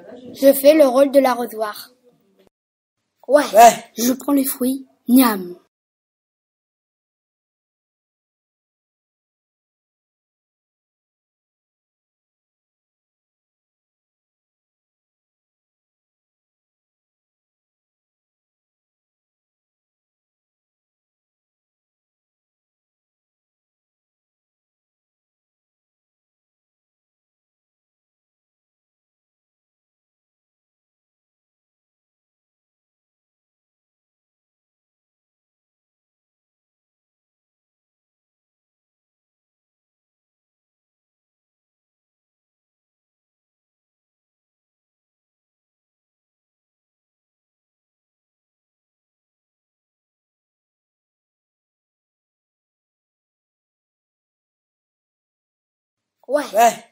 Je fais le rôle de l'arrosoir. Ouais. Je prends les fruits. Miam. Ouais.